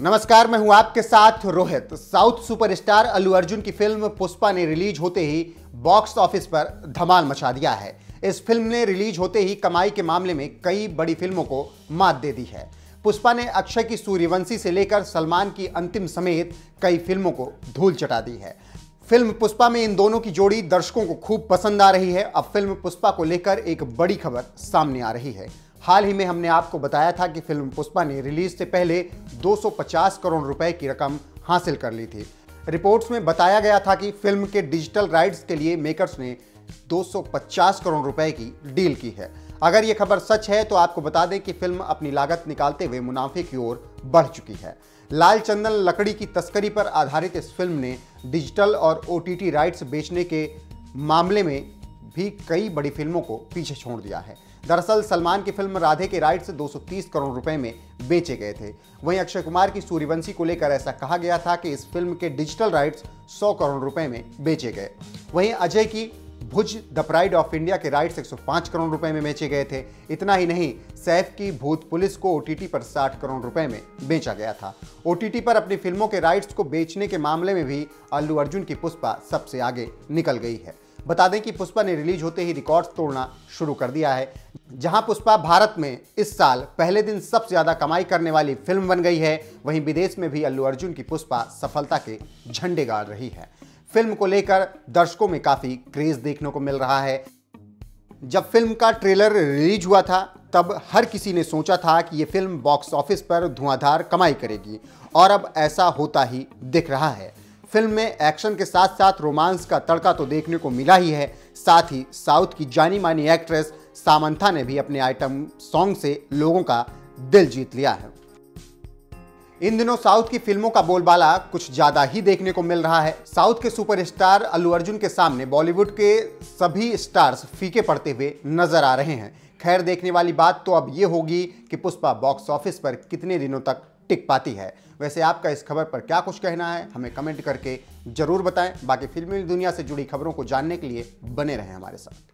नमस्कार, मैं हूं आपके साथ रोहित। साउथ सुपरस्टार अल्लू अर्जुन की फिल्म पुष्पा ने रिलीज होते ही बॉक्स ऑफिस पर धमाल मचा दिया है। इस फिल्म ने रिलीज होते ही कमाई के मामले में कई बड़ी फिल्मों को मात दे दी है। पुष्पा ने अक्षय की सूर्यवंशी से लेकर सलमान की अंतिम समेत कई फिल्मों को धूल चटा दी है। फिल्म पुष्पा में इन दोनों की जोड़ी दर्शकों को खूब पसंद आ रही है। अब फिल्म पुष्पा को लेकर एक बड़ी खबर सामने आ रही है। हाल ही में हमने आपको बताया था कि फिल्म पुष्पा ने रिलीज से पहले 250 करोड़ रुपए की रकम हासिल कर ली थी। रिपोर्ट्स में बताया गया था कि फिल्म के डिजिटल राइट्स के लिए मेकर्स ने 250 करोड़ रुपए की डील की है। अगर ये खबर सच है तो आपको बता दें कि फिल्म अपनी लागत निकालते हुए मुनाफे की ओर बढ़ चुकी है। लाल चंदन लकड़ी की तस्करी पर आधारित इस फिल्म ने डिजिटल और OTT राइट्स बेचने के मामले में भी कई बड़ी फिल्मों को पीछे छोड़ दिया है। दरअसल सलमान की फिल्म राधे के राइट्स 230 करोड़ रुपए में बेचे गए थे। वहीं अक्षय कुमार की सूर्यवंशी को लेकर ऐसा कहा गया था कि इस फिल्म के डिजिटल राइट्स 100 करोड़ रुपए में बेचे गए। वहीं अजय की Bhuj the pride of India के राइट्स 105 करोड़ रुपए में बेचे गए थे। इतना ही नहीं, सैफ की भूत पुलिस को OTT पर 60 करोड़ रुपए में बेचा गया था। OTT पर अपनी फिल्मों के राइट्स को बेचने के मामले में भी अल्लू अर्जुन की पुष्पा सबसे आगे निकल गई है। बता दें कि पुष्पा ने रिलीज होते ही रिकॉर्ड्स तोड़ना शुरू कर दिया है। जहां पुष्पा भारत में इस साल पहले दिन सबसे ज्यादा कमाई करने वाली फिल्म बन गई है, वहीं विदेश में भी अल्लू अर्जुन की पुष्पा सफलता के झंडे गाड़ रही है। फिल्म को लेकर दर्शकों में काफी क्रेज देखने को मिल रहा है। जब फिल्म का ट्रेलर रिलीज हुआ था तब हर किसी ने सोचा था कि यह फिल्म बॉक्स ऑफिस पर धुआंधार कमाई करेगी, और अब ऐसा होता ही दिख रहा है। फिल्म में एक्शन के साथ साथ रोमांस का तड़का तो देखने को मिला ही है। साथ ही साउथ की जानी मानी एक्ट्रेस सामंथा ने भी अपने आइटम सॉन्ग से लोगों का दिल जीत लिया है। इन दिनों साउथ की फिल्मों का बोलबाला कुछ ज्यादा ही देखने को मिल रहा है। साउथ के सुपरस्टार अल्लू अर्जुन के सामने बॉलीवुड के सभी स्टार्स फीके पड़ते हुए नजर आ रहे हैं। खैर, देखने वाली बात तो अब ये होगी कि पुष्पा बॉक्स ऑफिस पर कितने दिनों तक टिक पाती है। वैसे आपका इस खबर पर क्या कुछ कहना है, हमें कमेंट करके जरूर बताएं। बाकी फिल्मी दुनिया से जुड़ी खबरों को जानने के लिए बने रहें हमारे साथ।